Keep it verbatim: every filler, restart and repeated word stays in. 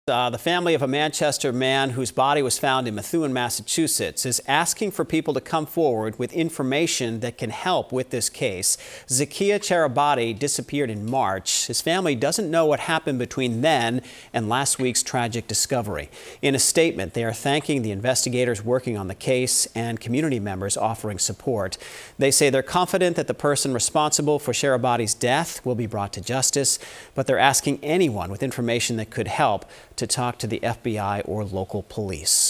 Uh, the family of a Manchester man whose body was found in Methuen, Massachusetts, is asking for people to come forward with information that can help with this case. Zakia Charabati disappeared in March. His family doesn't know what happened between then and last week's tragic discovery. In a statement, they are thanking the investigators working on the case and community members offering support. They say they're confident that the person responsible for Charabati's death will be brought to justice, but they're asking anyone with information that could help to talk to the F B I or local police.